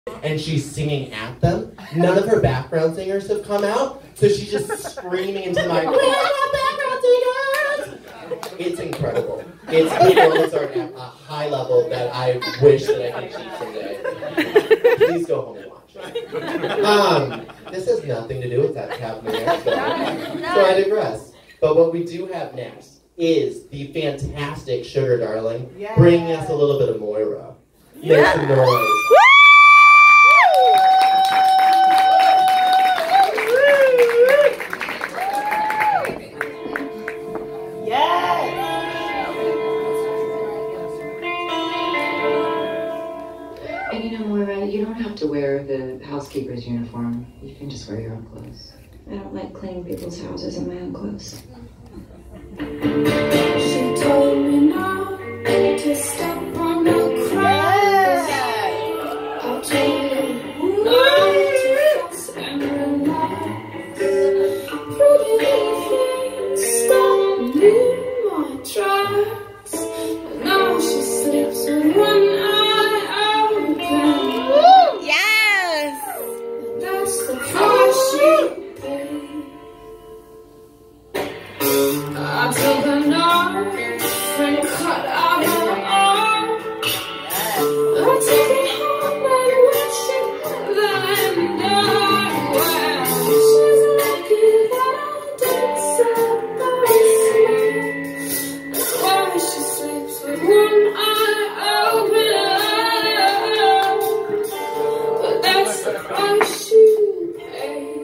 and she's singing at them. None of her background singers have come out, so she's just screaming into the mic, "We have background singers!" It's incredible. It's performance art at a high level that I wish that I could teach someday. Please go home and watch it. This has nothing to do with that happening next, so I digress. But what we do have next is the fantastic Sugar Darling bringing us a little bit of Moira. Make some noise. And you know, Moira, you don't have to wear the housekeeper's uniform. You can just wear your own clothes. I don't like cleaning people's houses in my own clothes. She told me not to step on the cracks. I'll tell you not to fuss and relax. Pretty little things stop me in my tracks. But now she sleeps with one eye open. Yes! That's the price she paid. I took a knife and cut out her arm. I took it home and wished it then died. Well, she's lucky that I didn't set by sleep. That's why she sleeps with one eye open. But that's the price she paid.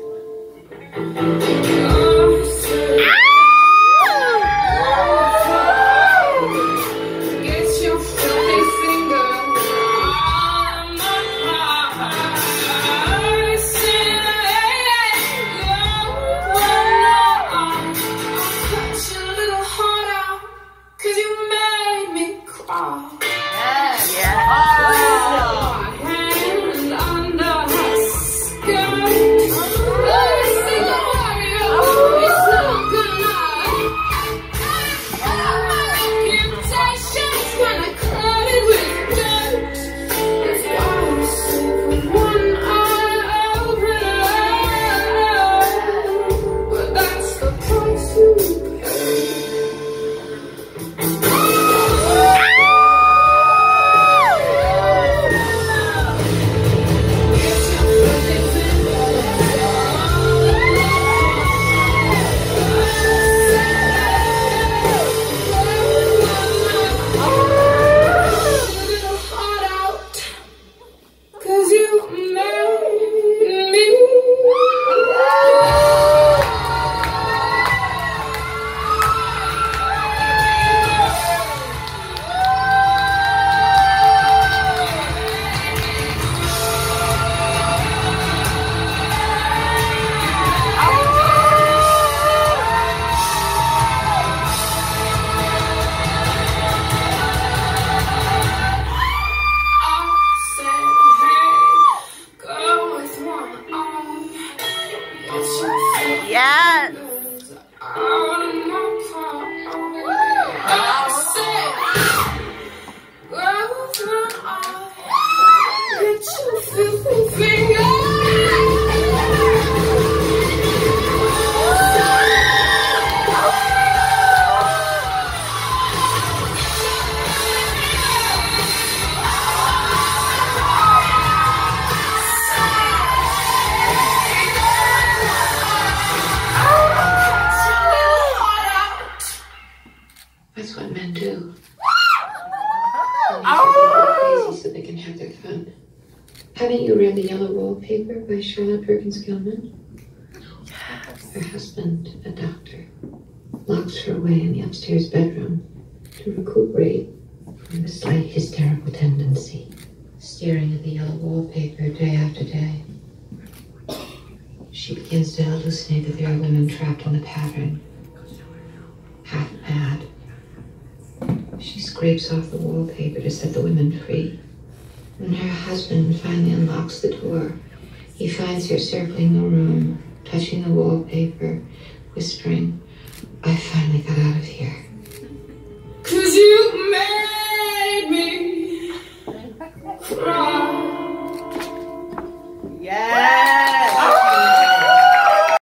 That's what men do. Crazy so they can have their fun. Haven't you read The Yellow Wallpaper by Charlotte Perkins Gilman? Her husband, a doctor, locks her away in the upstairs bedroom to recuperate from a slight hysterical tendency, staring at the yellow wallpaper day after day. She begins to hallucinate that there are women trapped in the pattern, half mad. She scrapes off the wallpaper to set the women free. When her husband finally unlocks the door, he finds her circling the room, touching the wallpaper, whispering, "I finally got out of here." 'Cause you made me cry.